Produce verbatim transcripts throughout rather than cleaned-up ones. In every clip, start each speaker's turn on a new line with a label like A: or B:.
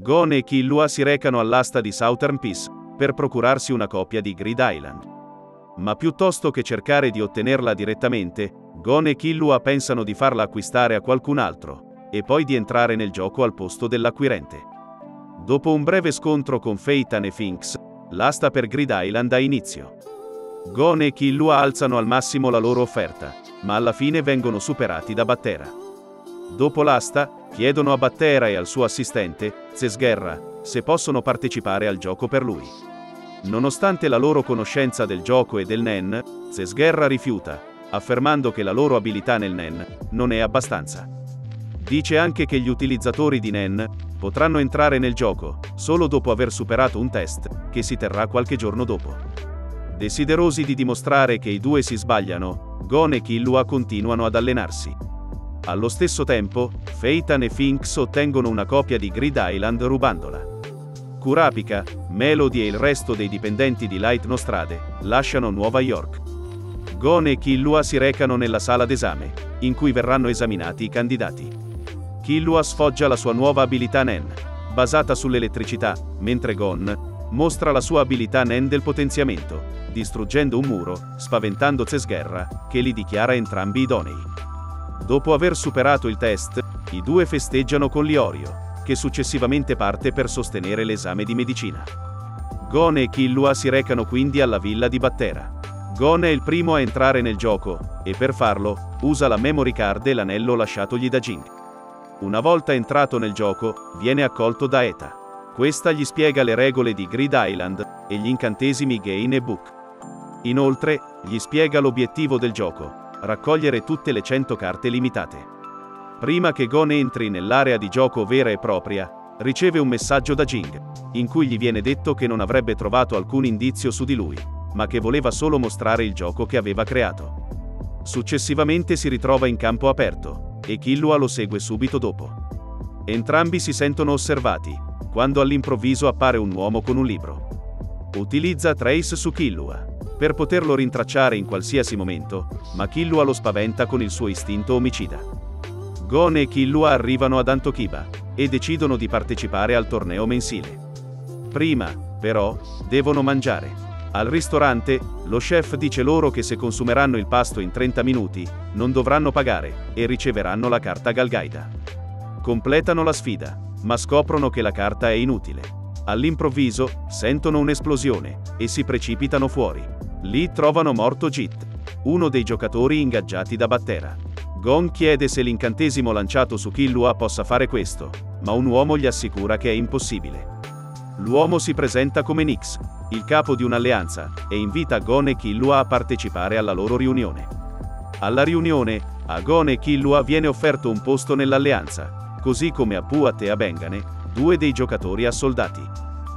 A: Gon e Killua si recano all'asta di Southern Peace per procurarsi una copia di Grid Island. Ma piuttosto che cercare di ottenerla direttamente, Gon e Killua pensano di farla acquistare a qualcun altro, e poi di entrare nel gioco al posto dell'acquirente. Dopo un breve scontro con Phaeton e Finks, l'asta per Grid Island ha inizio. Gon e Killua alzano al massimo la loro offerta, ma alla fine vengono superati da Battera. Dopo l'asta, chiedono a Battera e al suo assistente, Zesgerra, se possono partecipare al gioco per lui. Nonostante la loro conoscenza del gioco e del Nen, Zesgerra rifiuta, affermando che la loro abilità nel Nen non è abbastanza. Dice anche che gli utilizzatori di Nen potranno entrare nel gioco solo dopo aver superato un test, che si terrà qualche giorno dopo. Desiderosi di dimostrare che i due si sbagliano, Gon e Killua continuano ad allenarsi. Allo stesso tempo, Phaeton e Finks ottengono una copia di Grid Island rubandola. Kurapika, Melody e il resto dei dipendenti di Light Nostrade lasciano Nuova York. Gon e Killua si recano nella sala d'esame, in cui verranno esaminati i candidati. Killua sfoggia la sua nuova abilità Nen, basata sull'elettricità, mentre Gon mostra la sua abilità Nen del potenziamento, distruggendo un muro, spaventando Zesgerra, che li dichiara entrambi idonei. Dopo aver superato il test, i due festeggiano con Liorio, che successivamente parte per sostenere l'esame di medicina. Gon e Killua si recano quindi alla villa di Battera. Gon è il primo a entrare nel gioco, e per farlo, usa la memory card e l'anello lasciatogli da Jing. Una volta entrato nel gioco, viene accolto da Eta. Questa gli spiega le regole di Grid Island, e gli incantesimi Gain e Book. Inoltre, gli spiega l'obiettivo del gioco, raccogliere tutte le cento carte limitate. Prima che Gon entri nell'area di gioco vera e propria, riceve un messaggio da Jing, in cui gli viene detto che non avrebbe trovato alcun indizio su di lui, ma che voleva solo mostrare il gioco che aveva creato. Successivamente si ritrova in campo aperto, e Killua lo segue subito dopo. Entrambi si sentono osservati, quando all'improvviso appare un uomo con un libro. Utilizza Trace su Killua, per poterlo rintracciare in qualsiasi momento, ma Killua lo spaventa con il suo istinto omicida. Gon e Killua arrivano ad Antokiba, e decidono di partecipare al torneo mensile. Prima, però, devono mangiare. Al ristorante, lo chef dice loro che se consumeranno il pasto in trenta minuti, non dovranno pagare, e riceveranno la carta Galgaida. Completano la sfida, ma scoprono che la carta è inutile. All'improvviso, sentono un'esplosione, e si precipitano fuori. Lì trovano morto Jit, uno dei giocatori ingaggiati da Battera. Gon chiede se l'incantesimo lanciato su Killua possa fare questo, ma un uomo gli assicura che è impossibile. L'uomo si presenta come Nyx, il capo di un'alleanza, e invita Gon e Killua a partecipare alla loro riunione. Alla riunione, a Gon e Killua viene offerto un posto nell'alleanza, così come a Puat e a Bengane, due dei giocatori assoldati.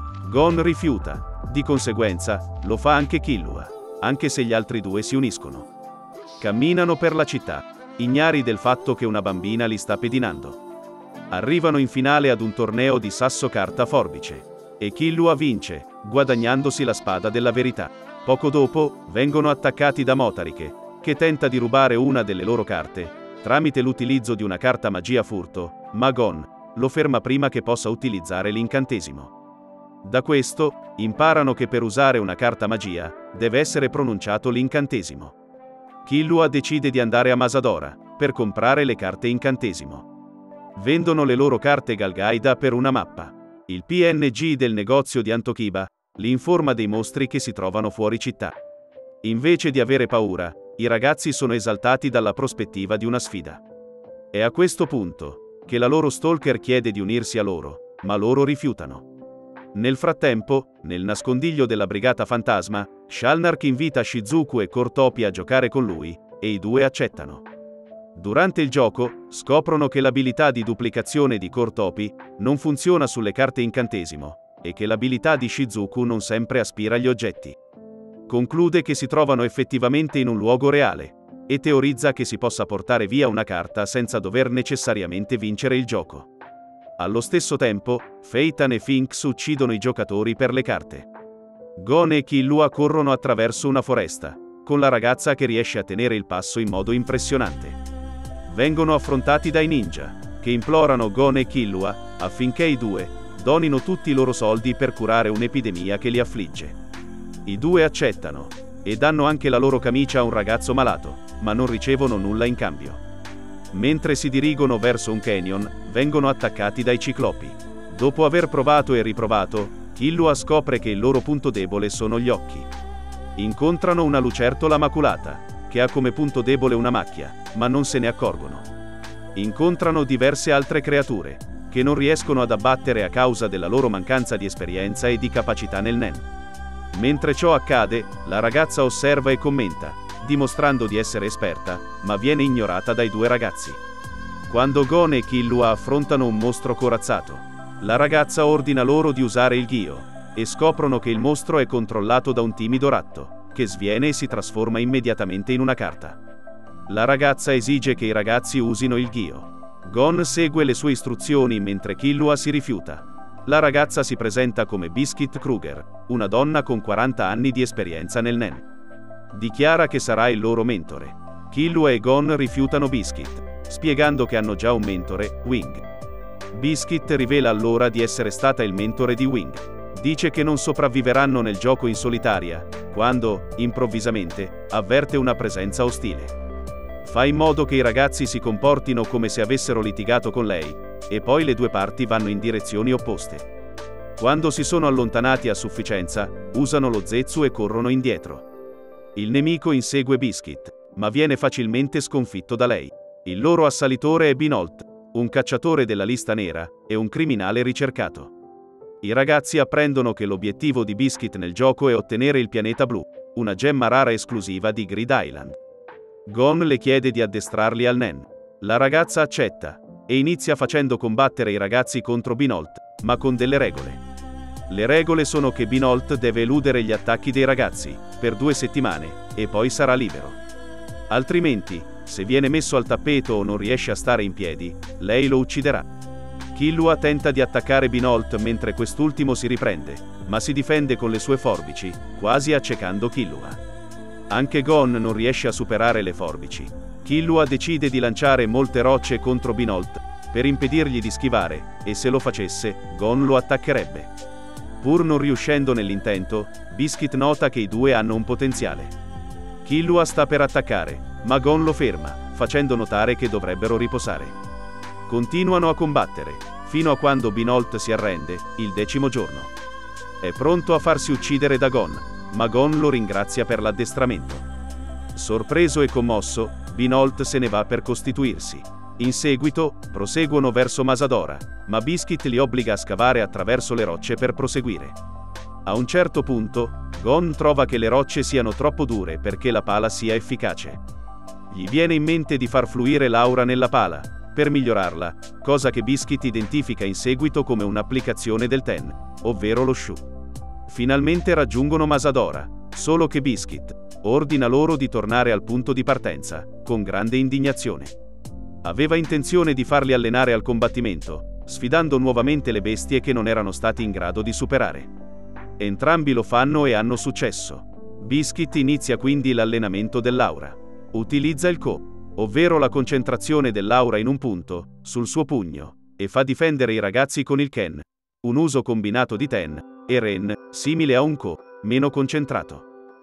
A: Gon rifiuta, di conseguenza, lo fa anche Killua, anche se gli altri due si uniscono. Camminano per la città, ignari del fatto che una bambina li sta pedinando. Arrivano in finale ad un torneo di sasso carta forbice. E Killua vince, guadagnandosi la spada della verità. Poco dopo, vengono attaccati da Motarike, che tenta di rubare una delle loro carte, tramite l'utilizzo di una carta magia furto, ma Gon lo ferma prima che possa utilizzare l'incantesimo. Da questo, imparano che per usare una carta magia, deve essere pronunciato l'incantesimo. Killua decide di andare a Masadora, per comprare le carte incantesimo. Vendono le loro carte Galgaida per una mappa. Il P N G del negozio di Antokiba li informa dei mostri che si trovano fuori città. Invece di avere paura, i ragazzi sono esaltati dalla prospettiva di una sfida. È a questo punto che la loro stalker chiede di unirsi a loro, ma loro rifiutano. Nel frattempo, nel nascondiglio della Brigata Fantasma, Shalnark invita Shizuku e Cortopi a giocare con lui, e i due accettano. Durante il gioco, scoprono che l'abilità di duplicazione di Cortopi non funziona sulle carte incantesimo, e che l'abilità di Shizuku non sempre aspira agli oggetti. Conclude che si trovano effettivamente in un luogo reale, e teorizza che si possa portare via una carta senza dover necessariamente vincere il gioco. Allo stesso tempo, Phaeton e Finks uccidono i giocatori per le carte. Gon e Killua corrono attraverso una foresta, con la ragazza che riesce a tenere il passo in modo impressionante. Vengono affrontati dai ninja, che implorano Gon e Killua affinché i due donino tutti i loro soldi per curare un'epidemia che li affligge. I due accettano e danno anche la loro camicia a un ragazzo malato, ma non ricevono nulla in cambio. Mentre si dirigono verso un canyon, vengono attaccati dai ciclopi. Dopo aver provato e riprovato, Killua scopre che il loro punto debole sono gli occhi. Incontrano una lucertola maculata, che ha come punto debole una macchia, ma non se ne accorgono. Incontrano diverse altre creature, che non riescono ad abbattere a causa della loro mancanza di esperienza e di capacità nel Nen. Mentre ciò accade, la ragazza osserva e commenta, dimostrando di essere esperta, ma viene ignorata dai due ragazzi. Quando Gon e Killua affrontano un mostro corazzato, la ragazza ordina loro di usare il Gyo, e scoprono che il mostro è controllato da un timido ratto, che sviene e si trasforma immediatamente in una carta. La ragazza esige che i ragazzi usino il Gyo. Gon segue le sue istruzioni mentre Killua si rifiuta. La ragazza si presenta come Biscuit Kruger, una donna con quaranta anni di esperienza nel Nen. Dichiara che sarà il loro mentore. Killua e Gon rifiutano Biscuit, spiegando che hanno già un mentore, Wing. Biscuit rivela allora di essere stata il mentore di Wing. Dice che non sopravviveranno nel gioco in solitaria, quando, improvvisamente, avverte una presenza ostile. Fa in modo che i ragazzi si comportino come se avessero litigato con lei, e poi le due parti vanno in direzioni opposte. Quando si sono allontanati a sufficienza, usano lo Zetsu e corrono indietro. Il nemico insegue Biscuit, ma viene facilmente sconfitto da lei. Il loro assalitore è Binolt, un cacciatore della lista nera, e un criminale ricercato. I ragazzi apprendono che l'obiettivo di Biscuit nel gioco è ottenere il pianeta blu, una gemma rara esclusiva di Grid Island. Gon le chiede di addestrarli al Nen. La ragazza accetta, e inizia facendo combattere i ragazzi contro Binolt, ma con delle regole. Le regole sono che Binolt deve eludere gli attacchi dei ragazzi, per due settimane, e poi sarà libero. Altrimenti, se viene messo al tappeto o non riesce a stare in piedi, lei lo ucciderà. Killua tenta di attaccare Binolt mentre quest'ultimo si riprende, ma si difende con le sue forbici, quasi accecando Killua. Anche Gon non riesce a superare le forbici. Killua decide di lanciare molte rocce contro Binolt, per impedirgli di schivare, e se lo facesse, Gon lo attaccherebbe. Pur non riuscendo nell'intento, Biscuit nota che i due hanno un potenziale. Killua sta per attaccare, ma Gon lo ferma, facendo notare che dovrebbero riposare. Continuano a combattere, fino a quando Binolt si arrende, il decimo giorno. È pronto a farsi uccidere da Gon, ma Gon lo ringrazia per l'addestramento. Sorpreso e commosso, Binolt se ne va per costituirsi. In seguito, proseguono verso Masadora, ma Biscuit li obbliga a scavare attraverso le rocce per proseguire. A un certo punto, Gon trova che le rocce siano troppo dure perché la pala sia efficace. Gli viene in mente di far fluire l'aura nella pala, per migliorarla, cosa che Biscuit identifica in seguito come un'applicazione del Ten, ovvero lo Shu. Finalmente raggiungono Masadora, solo che Biscuit ordina loro di tornare al punto di partenza, con grande indignazione. Aveva intenzione di farli allenare al combattimento, sfidando nuovamente le bestie che non erano stati in grado di superare. Entrambi lo fanno e hanno successo. Biscuit inizia quindi l'allenamento dell'aura. Utilizza il Ko, ovvero la concentrazione dell'aura in un punto, sul suo pugno, e fa difendere i ragazzi con il Ken, un uso combinato di Ten e Ren, simile a un Ko, meno concentrato.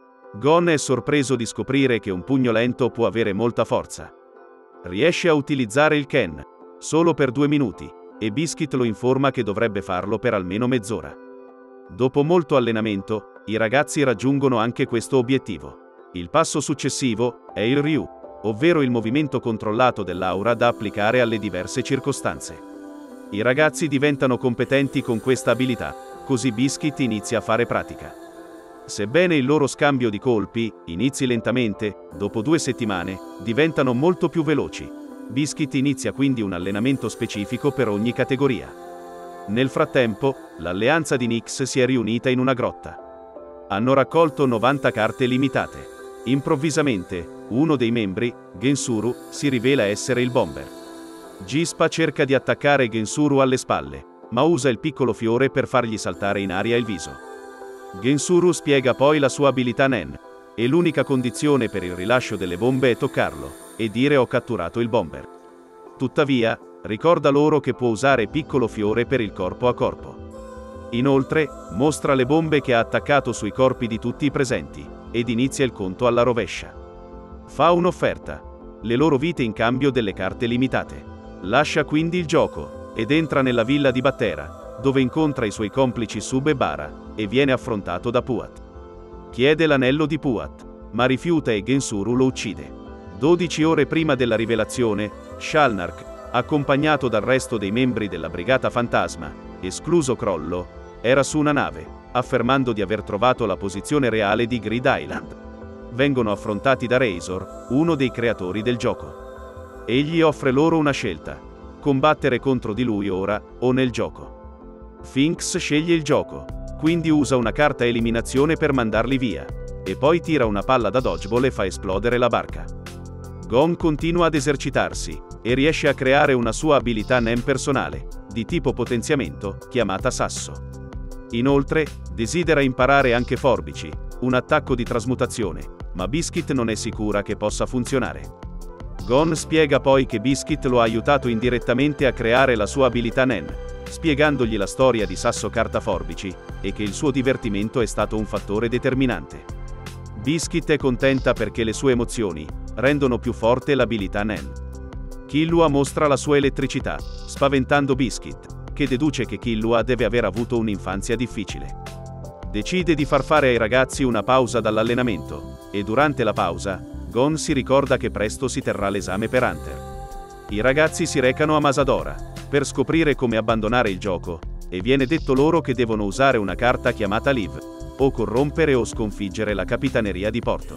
A: Gon è sorpreso di scoprire che un pugno lento può avere molta forza. Riesce a utilizzare il Ken, solo per due minuti, e Biscuit lo informa che dovrebbe farlo per almeno mezz'ora. Dopo molto allenamento, i ragazzi raggiungono anche questo obiettivo. Il passo successivo è il Ryu, ovvero il movimento controllato dell'aura da applicare alle diverse circostanze. I ragazzi diventano competenti con questa abilità, così Biscuit inizia a fare pratica. Sebbene il loro scambio di colpi inizi lentamente, dopo due settimane, diventano molto più veloci. Biscuit inizia quindi un allenamento specifico per ogni categoria. Nel frattempo, l'alleanza di Nyx si è riunita in una grotta. Hanno raccolto novanta carte limitate. Improvvisamente, uno dei membri, Gensuru, si rivela essere il bomber. Gispa cerca di attaccare Gensuru alle spalle, ma usa il piccolo fiore per fargli saltare in aria il viso. Gensuru spiega poi la sua abilità Nen, e l'unica condizione per il rilascio delle bombe è toccarlo, e dire ho catturato il bomber. Tuttavia, ricorda loro che può usare piccolo fiore per il corpo a corpo. Inoltre, mostra le bombe che ha attaccato sui corpi di tutti i presenti, ed inizia il conto alla rovescia. Fa un'offerta: le loro vite in cambio delle carte limitate. Lascia quindi il gioco, ed entra nella villa di Battera, dove incontra i suoi complici Sub e Bara, e viene affrontato da Puat. Chiede l'anello di Puat, ma rifiuta e Gensuru lo uccide. dodici ore prima della rivelazione, Shalnark, accompagnato dal resto dei membri della Brigata Fantasma, escluso Crollo, era su una nave, affermando di aver trovato la posizione reale di Grid Island. Vengono affrontati da Razor, uno dei creatori del gioco. Egli offre loro una scelta: combattere contro di lui ora, o nel gioco. Finks sceglie il gioco, quindi usa una carta eliminazione per mandarli via, e poi tira una palla da dodgeball e fa esplodere la barca. Gon continua ad esercitarsi, e riesce a creare una sua abilità Nen personale, di tipo potenziamento, chiamata Sasso. Inoltre, desidera imparare anche Forbici, un attacco di trasmutazione, ma Biscuit non è sicura che possa funzionare. Gon spiega poi che Biscuit lo ha aiutato indirettamente a creare la sua abilità Nen, spiegandogli la storia di Sasso Carta Forbici, e che il suo divertimento è stato un fattore determinante. Biscuit è contenta perché le sue emozioni rendono più forte l'abilità Nen. Killua mostra la sua elettricità, spaventando Biscuit, che deduce che Killua deve aver avuto un'infanzia difficile. Decide di far fare ai ragazzi una pausa dall'allenamento, e durante la pausa, Gon si ricorda che presto si terrà l'esame per Hunter. I ragazzi si recano a Masadora, per scoprire come abbandonare il gioco, e viene detto loro che devono usare una carta chiamata Live, o corrompere o sconfiggere la capitaneria di porto.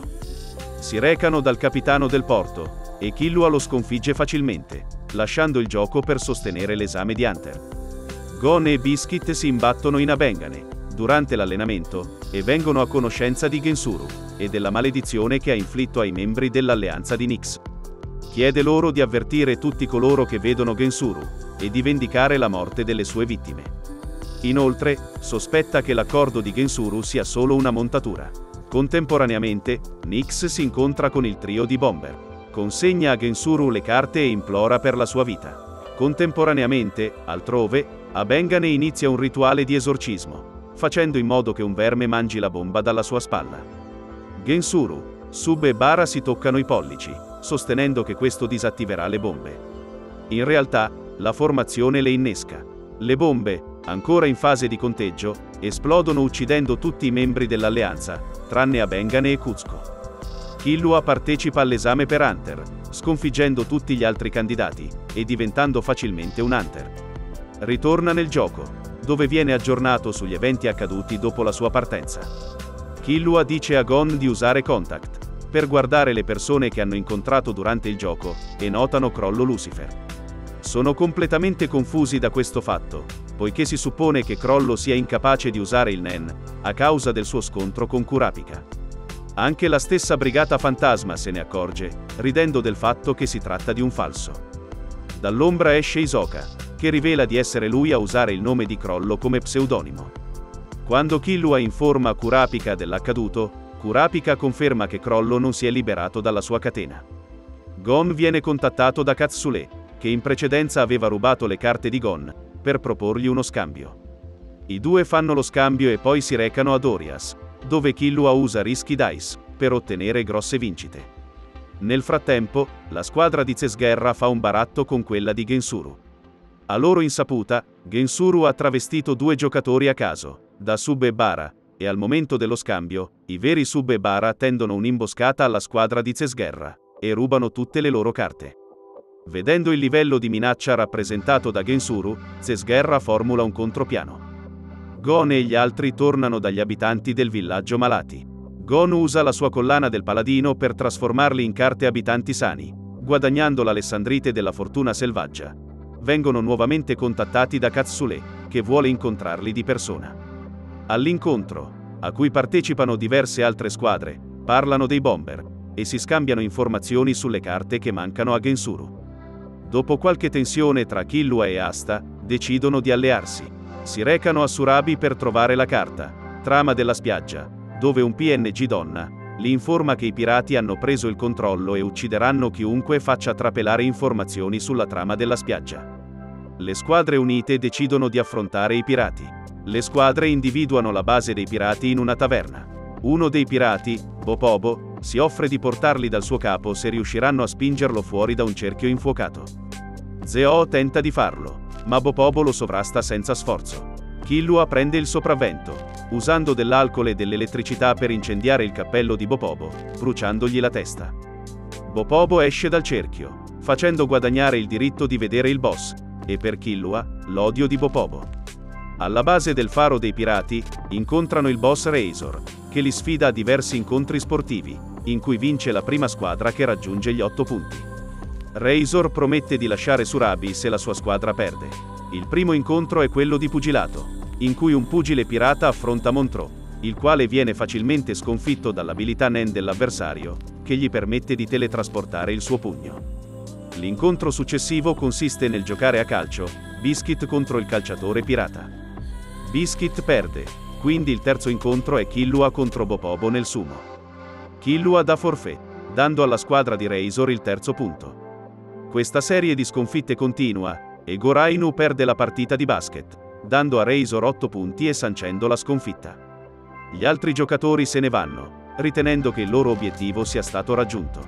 A: Si recano dal capitano del porto, e Killua lo sconfigge facilmente, lasciando il gioco per sostenere l'esame di Hunter. Gon e Biscuit si imbattono in Abengane, durante l'allenamento, e vengono a conoscenza di Gensuru, e della maledizione che ha inflitto ai membri dell'alleanza di Nyx. Chiede loro di avvertire tutti coloro che vedono Gensuru, e di vendicare la morte delle sue vittime. Inoltre, sospetta che l'accordo di Gensuru sia solo una montatura. Contemporaneamente, Nyx si incontra con il trio di Bomber. Consegna a Gensuru le carte e implora per la sua vita. Contemporaneamente, altrove, Abengane inizia un rituale di esorcismo, facendo in modo che un verme mangi la bomba dalla sua spalla. Gensuru, Sub e Bara si toccano i pollici, sostenendo che questo disattiverà le bombe. In realtà, la formazione le innesca. Le bombe, ancora in fase di conteggio, esplodono uccidendo tutti i membri dell'alleanza, tranne Abengane e Kuzco. Killua partecipa all'esame per Hunter, sconfiggendo tutti gli altri candidati, e diventando facilmente un Hunter. Ritorna nel gioco, dove viene aggiornato sugli eventi accaduti dopo la sua partenza. Killua dice a Gon di usare Contact, per guardare le persone che hanno incontrato durante il gioco, e notano Crollo Lucifer. Sono completamente confusi da questo fatto, poiché si suppone che Crollo sia incapace di usare il Nen, a causa del suo scontro con Kurapika. Anche la stessa Brigata Fantasma se ne accorge, ridendo del fatto che si tratta di un falso. Dall'ombra esce Hisoka, che rivela di essere lui a usare il nome di Crollo come pseudonimo. Quando Killua informa Kurapika dell'accaduto, Kurapika conferma che Crollo non si è liberato dalla sua catena. Gon viene contattato da Katsule, che in precedenza aveva rubato le carte di Gon, per proporgli uno scambio. I due fanno lo scambio e poi si recano ad Orias, dove Killua usa Risky Dice, per ottenere grosse vincite. Nel frattempo, la squadra di Cesguerra fa un baratto con quella di Gensuru. A loro insaputa, Gensuru ha travestito due giocatori a caso, da Sub e Bara, e al momento dello scambio, i veri Sub e Bara tendono un'imboscata alla squadra di Cesguerra, e rubano tutte le loro carte. Vedendo il livello di minaccia rappresentato da Gensuru, Cesguerra formula un contropiano. Gon e gli altri tornano dagli abitanti del villaggio malati. Gon usa la sua collana del paladino per trasformarli in carte abitanti sani, guadagnando l'Alessandrite della fortuna selvaggia. Vengono nuovamente contattati da Katsule, che vuole incontrarli di persona. All'incontro, a cui partecipano diverse altre squadre, parlano dei Bomber, e si scambiano informazioni sulle carte che mancano a Gensuru. Dopo qualche tensione tra Killua e Asta, decidono di allearsi. Si recano a Surabi per trovare la carta, Trama della spiaggia, dove un P N G donna li informa che i pirati hanno preso il controllo e uccideranno chiunque faccia trapelare informazioni sulla trama della spiaggia. Le squadre unite decidono di affrontare i pirati. Le squadre individuano la base dei pirati in una taverna. Uno dei pirati, Bopobo, si offre di portarli dal suo capo se riusciranno a spingerlo fuori da un cerchio infuocato. Zeo tenta di farlo, ma Bopobo lo sovrasta senza sforzo. Killua prende il sopravvento, usando dell'alcol e dell'elettricità per incendiare il cappello di Bopobo, bruciandogli la testa. Bopobo esce dal cerchio, facendo guadagnare il diritto di vedere il boss, e per Killua, l'odio di Bopobo. Alla base del faro dei pirati, incontrano il boss Razor, che li sfida a diversi incontri sportivi, in cui vince la prima squadra che raggiunge gli otto punti. Razor promette di lasciare Surabi se la sua squadra perde. Il primo incontro è quello di pugilato, in cui un pugile pirata affronta Montreux, il quale viene facilmente sconfitto dall'abilità Nen dell'avversario, che gli permette di teletrasportare il suo pugno. L'incontro successivo consiste nel giocare a calcio, Biscuit contro il calciatore pirata. Biscuit perde, quindi il terzo incontro è Killua contro Bopobo nel sumo. Killua dà forfait, dando alla squadra di Razor il terzo punto. Questa serie di sconfitte continua, e Gorainu perde la partita di basket, dando a Razor otto punti e sancendo la sconfitta. Gli altri giocatori se ne vanno, ritenendo che il loro obiettivo sia stato raggiunto.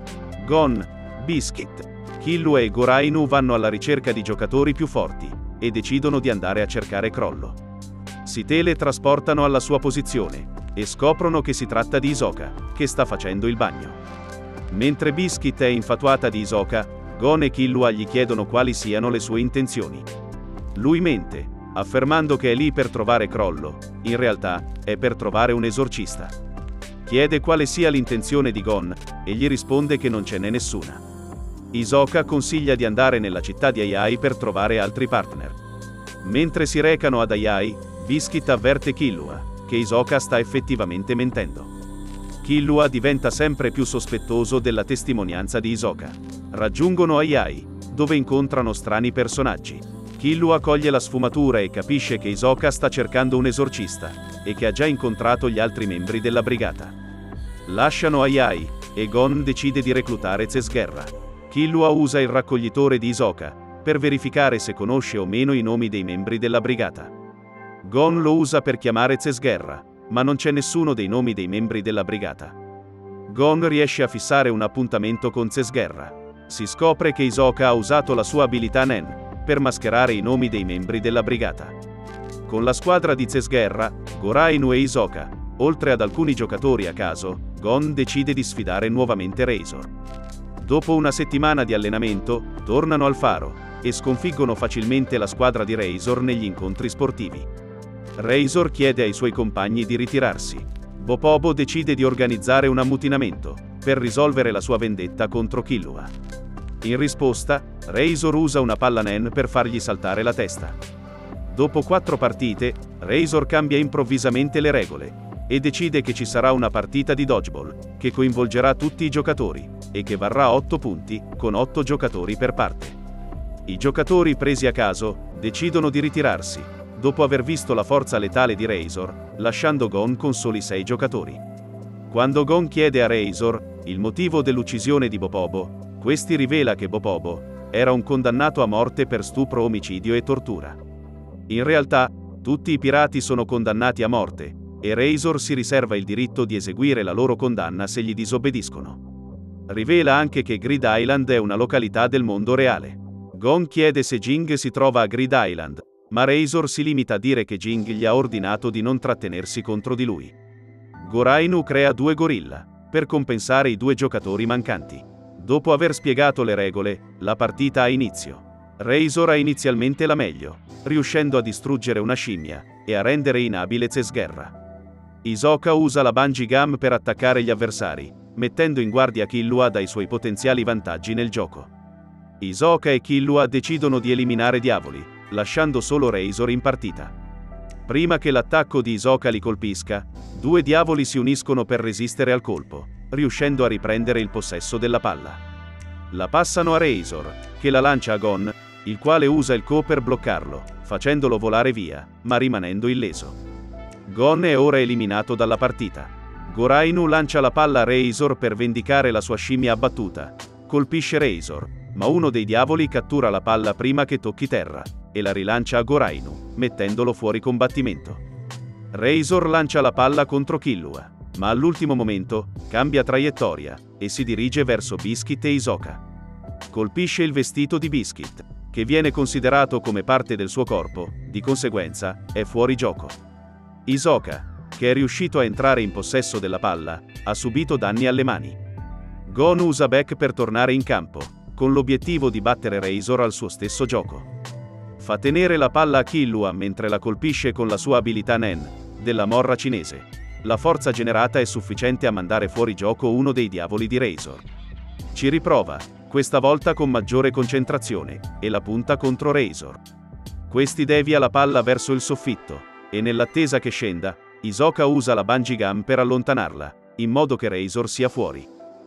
A: Gon, Biscuit, Killua e Gorainu vanno alla ricerca di giocatori più forti, e decidono di andare a cercare Crollo. Si teletrasportano alla sua posizione, e scoprono che si tratta di Hisoka, che sta facendo il bagno. Mentre Biscuit è infatuata di Hisoka, Gon e Killua gli chiedono quali siano le sue intenzioni. Lui mente, affermando che è lì per trovare Crollo, in realtà, è per trovare un esorcista. Chiede quale sia l'intenzione di Gon, e gli risponde che non ce n'è nessuna. Hisoka consiglia di andare nella città di Aiai per trovare altri partner. Mentre si recano ad Aiai, Biscuit avverte Killua, che Hisoka sta effettivamente mentendo. Killua diventa sempre più sospettoso della testimonianza di Hisoka. Raggiungono Aiai, dove incontrano strani personaggi. Killua coglie la sfumatura e capisce che Hisoka sta cercando un esorcista, e che ha già incontrato gli altri membri della brigata. Lasciano Aiai, e Gon decide di reclutare Zesguerra. Killua usa il raccoglitore di Hisoka, per verificare se conosce o meno i nomi dei membri della brigata. Gon lo usa per chiamare Zesguerra, ma non c'è nessuno dei nomi dei membri della brigata. Gon riesce a fissare un appuntamento con Zesguerra. Si scopre che Hisoka ha usato la sua abilità Nen, per mascherare i nomi dei membri della brigata. Con la squadra di Zesguerra, Gorainu e Hisoka, oltre ad alcuni giocatori a caso, Gon decide di sfidare nuovamente Razor. Dopo una settimana di allenamento, tornano al faro, e sconfiggono facilmente la squadra di Razor negli incontri sportivi. Razor chiede ai suoi compagni di ritirarsi. Bopobo decide di organizzare un ammutinamento, per risolvere la sua vendetta contro Killua. In risposta, Razor usa una palla Nen per fargli saltare la testa. Dopo quattro partite, Razor cambia improvvisamente le regole, e decide che ci sarà una partita di dodgeball, che coinvolgerà tutti i giocatori, e che varrà otto punti, con otto giocatori per parte. I giocatori presi a caso, decidono di ritirarsi, dopo aver visto la forza letale di Razor, lasciando Gon con soli sei giocatori. Quando Gon chiede a Razor il motivo dell'uccisione di Bopobo, questi rivela che Bopobo era un condannato a morte per stupro, omicidio e tortura. In realtà, tutti i pirati sono condannati a morte, e Razor si riserva il diritto di eseguire la loro condanna se gli disobbediscono. Rivela anche che Grid Island è una località del mondo reale. Gon chiede se Jing si trova a Grid Island, ma Razor si limita a dire che Jing gli ha ordinato di non trattenersi contro di lui. Gorainu crea due gorilla, per compensare i due giocatori mancanti. Dopo aver spiegato le regole, la partita ha inizio. Razor ha inizialmente la meglio, riuscendo a distruggere una scimmia, e a rendere inabile Zesguerra. Hisoka usa la Bungee Gum per attaccare gli avversari, mettendo in guardia Killua dai suoi potenziali vantaggi nel gioco. Hisoka e Killua decidono di eliminare Diavoli, lasciando solo Razor in partita. Prima che l'attacco di Hisoka li colpisca, due diavoli si uniscono per resistere al colpo, riuscendo a riprendere il possesso della palla. La passano a Razor, che la lancia a Gon, il quale usa il Ko per bloccarlo, facendolo volare via, ma rimanendo illeso. Gon è ora eliminato dalla partita. Gorainu lancia la palla a Razor per vendicare la sua scimmia abbattuta. Colpisce Razor, ma uno dei diavoli cattura la palla prima che tocchi terra, e la rilancia a Gorainu, mettendolo fuori combattimento. Razor lancia la palla contro Killua, ma all'ultimo momento cambia traiettoria e si dirige verso Biscuit e Hisoka. Colpisce il vestito di Biscuit, che viene considerato come parte del suo corpo, di conseguenza è fuori gioco. Hisoka, che è riuscito a entrare in possesso della palla, ha subito danni alle mani. Gon usa Back per tornare in campo, con l'obiettivo di battere Razor al suo stesso gioco. Fa tenere la palla a Killua mentre la colpisce con la sua abilità Nen, della morra cinese. La forza generata è sufficiente a mandare fuori gioco uno dei diavoli di Razor. Ci riprova, questa volta con maggiore concentrazione, e la punta contro Razor. Questi devia la palla verso il soffitto, e nell'attesa che scenda, Hisoka usa la Bungee Gum per allontanarla, in modo che Razor sia fuori.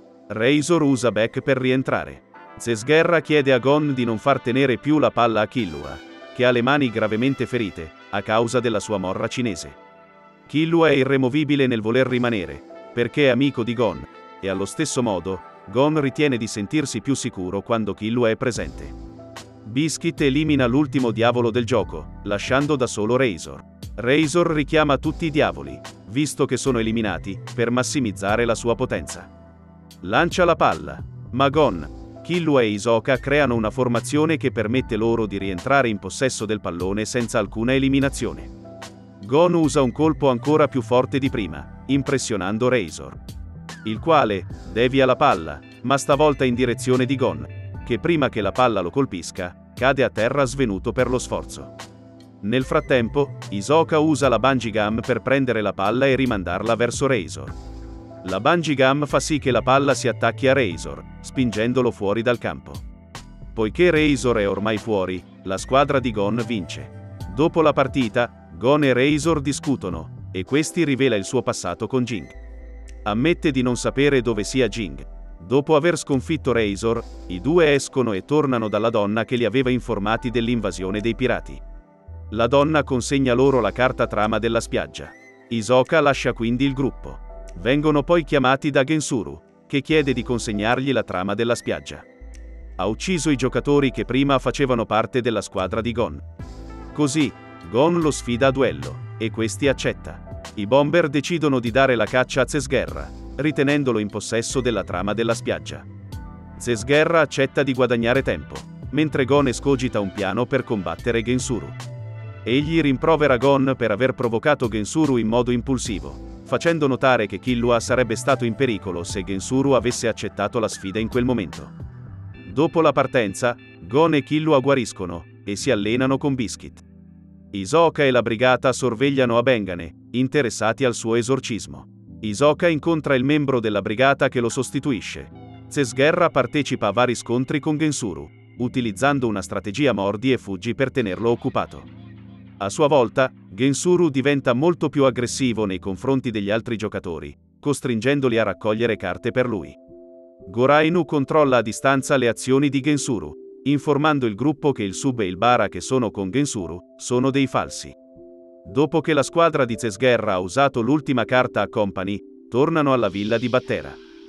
A: Razor usa Back per rientrare. Zesguerra chiede a Gon di non far tenere più la palla a Killua, che ha le mani gravemente ferite, a causa della sua morra cinese. Killua è irremovibile nel voler rimanere, perché è amico di Gon, e allo stesso modo, Gon ritiene di sentirsi più sicuro quando Killua è presente. Biscuit elimina l'ultimo diavolo del gioco, lasciando da solo Razor. Razor richiama tutti i diavoli, visto che sono eliminati, per massimizzare la sua potenza. Lancia la palla, ma Gon, Killua e Hisoka creano una formazione che permette loro di rientrare in possesso del pallone senza alcuna eliminazione. Gon usa un colpo ancora più forte di prima, impressionando Razor, il quale devia la palla, ma stavolta in direzione di Gon, che prima che la palla lo colpisca, cade a terra svenuto per lo sforzo. Nel frattempo, Hisoka usa la Bungee Gum per prendere la palla e rimandarla verso Razor. La Bungee Gum fa sì che la palla si attacchi a Razor, spingendolo fuori dal campo. Poiché Razor è ormai fuori, la squadra di Gon vince. Dopo la partita, Gon e Razor discutono, e questi rivela il suo passato con Jing. Ammette di non sapere dove sia Jing. Dopo aver sconfitto Razor, i due escono e tornano dalla donna che li aveva informati dell'invasione dei pirati. La donna consegna loro la carta trama della spiaggia. Hisoka lascia quindi il gruppo. Vengono poi chiamati da Gensuru, che chiede di consegnargli la trama della spiaggia. Ha ucciso i giocatori che prima facevano parte della squadra di Gon. Così, Gon lo sfida a duello, e questi accetta. I bomber decidono di dare la caccia a Zesguerra, ritenendolo in possesso della trama della spiaggia. Zesguerra accetta di guadagnare tempo, mentre Gon escogita un piano per combattere Gensuru. Egli rimprovera Gon per aver provocato Gensuru in modo impulsivo, facendo notare che Killua sarebbe stato in pericolo se Gensuru avesse accettato la sfida in quel momento. Dopo la partenza, Gon e Killua guariscono, e si allenano con Biscuit. Hisoka e la brigata sorvegliano a Bengane, interessati al suo esorcismo. Hisoka incontra il membro della brigata che lo sostituisce. Zesguerra partecipa a vari scontri con Gensuru, utilizzando una strategia mordi e fuggi per tenerlo occupato. A sua volta, Gensuru diventa molto più aggressivo nei confronti degli altri giocatori, costringendoli a raccogliere carte per lui. Gorainu controlla a distanza le azioni di Gensuru, informando il gruppo che il Sub e il Bara che sono con Gensuru sono dei falsi. Dopo che la squadra di Zesguerra ha usato l'ultima carta a Company, tornano alla villa di Battera.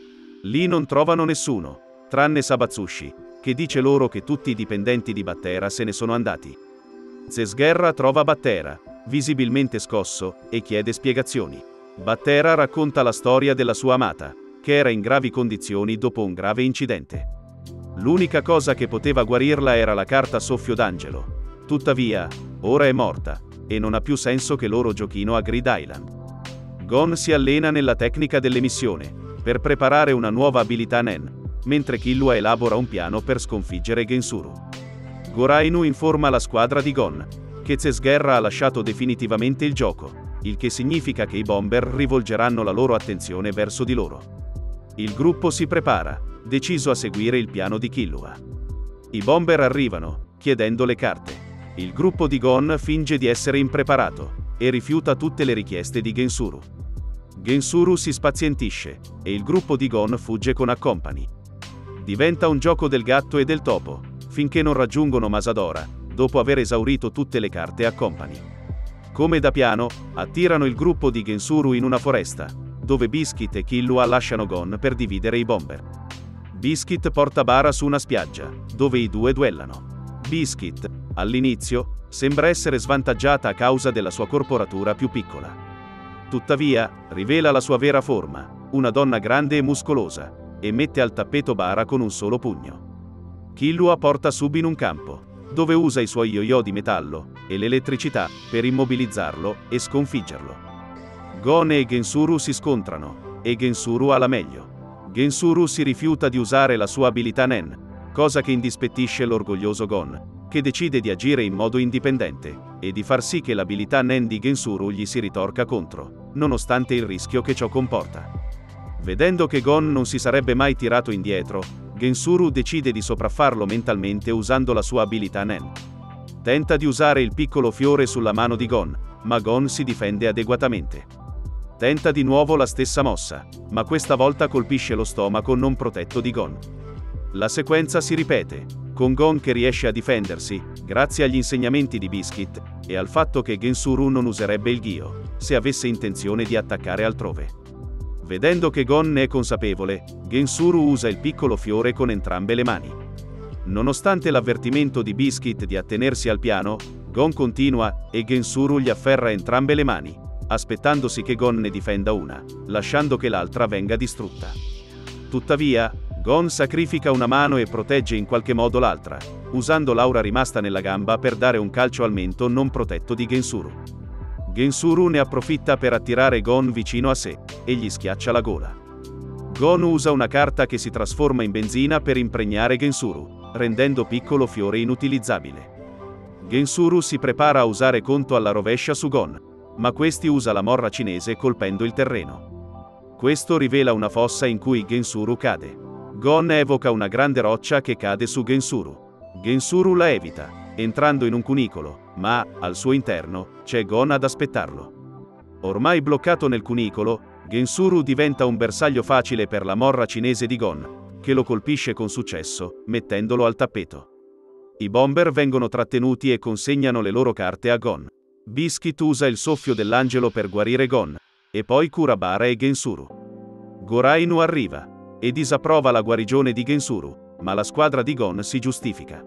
A: Lì non trovano nessuno, tranne Sabatsushi, che dice loro che tutti i dipendenti di Battera se ne sono andati. Zesguerra trova Battera, visibilmente scosso, e chiede spiegazioni. Battera racconta la storia della sua amata, che era in gravi condizioni dopo un grave incidente. L'unica cosa che poteva guarirla era la carta Soffio d'Angelo. Tuttavia, ora è morta, e non ha più senso che loro giochino a Grid Island. Gon si allena nella tecnica dell'emissione, per preparare una nuova abilità Nen, mentre Killua elabora un piano per sconfiggere Gensuru. Gorainu informa la squadra di Gon, che Zesguerra ha lasciato definitivamente il gioco, il che significa che i bomber rivolgeranno la loro attenzione verso di loro. Il gruppo si prepara, deciso a seguire il piano di Killua. I bomber arrivano, chiedendo le carte. Il gruppo di Gon finge di essere impreparato, e rifiuta tutte le richieste di Gensuru. Gensuru si spazientisce, e il gruppo di Gon fugge con Accompany. Diventa un gioco del gatto e del topo, finché non raggiungono Masadora, dopo aver esaurito tutte le carte Accompany. Come da piano, attirano il gruppo di Gensuru in una foresta, dove Biscuit e Killua lasciano Gon per dividere i bomber. Biscuit porta Bara su una spiaggia, dove i due duellano. Biscuit, all'inizio, sembra essere svantaggiata a causa della sua corporatura più piccola. Tuttavia, rivela la sua vera forma, una donna grande e muscolosa, e mette al tappeto Bara con un solo pugno. Killua porta Sub in un campo, dove usa i suoi yo-yo di metallo e l'elettricità per immobilizzarlo e sconfiggerlo. Gon e Gensuru si scontrano, e Gensuru ha la meglio. Gensuru si rifiuta di usare la sua abilità Nen, cosa che indispettisce l'orgoglioso Gon, che decide di agire in modo indipendente, e di far sì che l'abilità Nen di Gensuru gli si ritorca contro, nonostante il rischio che ciò comporta. Vedendo che Gon non si sarebbe mai tirato indietro, Gensuru decide di sopraffarlo mentalmente usando la sua abilità Nen. Tenta di usare il piccolo fiore sulla mano di Gon, ma Gon si difende adeguatamente. Tenta di nuovo la stessa mossa, ma questa volta colpisce lo stomaco non protetto di Gon. La sequenza si ripete, con Gon che riesce a difendersi, grazie agli insegnamenti di Biscuit, e al fatto che Gensuru non userebbe il Gyo, se avesse intenzione di attaccare altrove. Vedendo che Gon ne è consapevole, Gensuru usa il piccolo fiore con entrambe le mani. Nonostante l'avvertimento di Biscuit di attenersi al piano, Gon continua, e Gensuru gli afferra entrambe le mani, aspettandosi che Gon ne difenda una, lasciando che l'altra venga distrutta. Tuttavia, Gon sacrifica una mano e protegge in qualche modo l'altra, usando l'aura rimasta nella gamba per dare un calcio al mento non protetto di Gensuru. Gensuru ne approfitta per attirare Gon vicino a sé, e gli schiaccia la gola. Gon usa una carta che si trasforma in benzina per impregnare Gensuru, rendendo piccolo fiore inutilizzabile. Gensuru si prepara a usare conto alla rovescia su Gon, ma questi usa la morra cinese colpendo il terreno. Questo rivela una fossa in cui Gensuru cade. Gon evoca una grande roccia che cade su Gensuru. Gensuru la evita, entrando in un cunicolo, ma, al suo interno, c'è Gon ad aspettarlo. Ormai bloccato nel cunicolo, Gensuru diventa un bersaglio facile per la morra cinese di Gon, che lo colpisce con successo, mettendolo al tappeto. I bomber vengono trattenuti e consegnano le loro carte a Gon. Biscuit usa il soffio dell'angelo per guarire Gon, e poi cura Bara e Gensuru. Gorainu arriva, e disapprova la guarigione di Gensuru, ma la squadra di Gon si giustifica.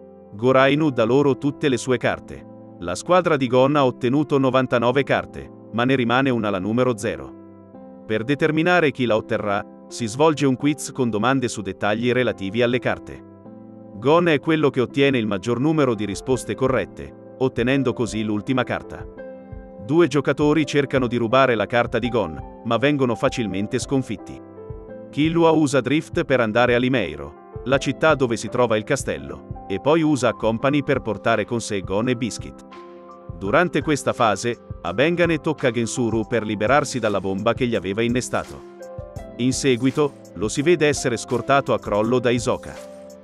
A: Gorainu dà loro tutte le sue carte. La squadra di Gon ha ottenuto novantanove carte, ma ne rimane una la numero zero. Per determinare chi la otterrà, si svolge un quiz con domande su dettagli relativi alle carte. Gon è quello che ottiene il maggior numero di risposte corrette, ottenendo così l'ultima carta. Due giocatori cercano di rubare la carta di Gon, ma vengono facilmente sconfitti. Killua usa Drift per andare a Limeiro, la città dove si trova il castello, e poi usa Company per portare con sé Gon e Biscuit. Durante questa fase, a Bengane tocca Gensuru per liberarsi dalla bomba che gli aveva innestato. In seguito, lo si vede essere scortato a crollo da Hisoka.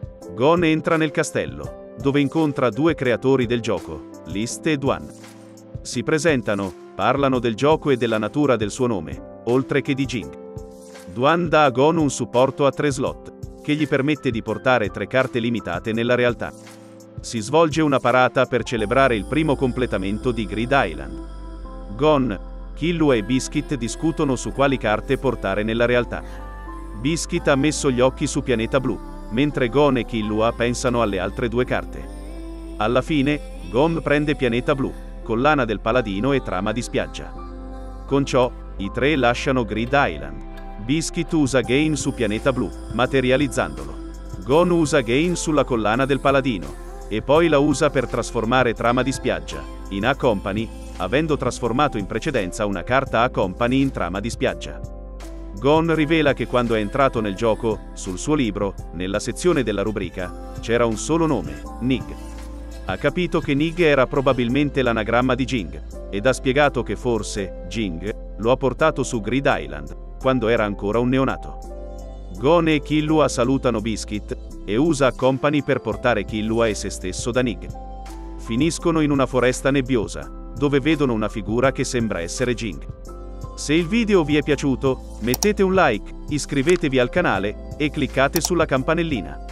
A: Gon entra nel castello, dove incontra due creatori del gioco, List e Duan. Si presentano, parlano del gioco e della natura del suo nome, oltre che di Jing. Duan dà a Gon un supporto a tre slot, che gli permette di portare tre carte limitate nella realtà. Si svolge una parata per celebrare il primo completamento di Grid Island. Gon, Killua e Biscuit discutono su quali carte portare nella realtà. Biscuit ha messo gli occhi su Pianeta Blu, mentre Gon e Killua pensano alle altre due carte. Alla fine, Gon prende Pianeta Blu, collana del paladino e trama di spiaggia. Con ciò, i tre lasciano Grid Island. Biscuit usa Gain su Pianeta Blu, materializzandolo. Gon usa Gain sulla collana del paladino, e poi la usa per trasformare trama di spiaggia in A Company, avendo trasformato in precedenza una carta A Company in trama di spiaggia. Gon rivela che quando è entrato nel gioco, sul suo libro, nella sezione della rubrica, c'era un solo nome, Nig. Ha capito che Nig era probabilmente l'anagramma di Jing, ed ha spiegato che forse, Jing, lo ha portato su Grid Island, quando era ancora un neonato. Gon e Killua salutano Biscuit, e usa Company per portare Killua e se stesso da Nig. Finiscono in una foresta nebbiosa, dove vedono una figura che sembra essere Jing. Se il video vi è piaciuto, mettete un like, iscrivetevi al canale, e cliccate sulla campanellina.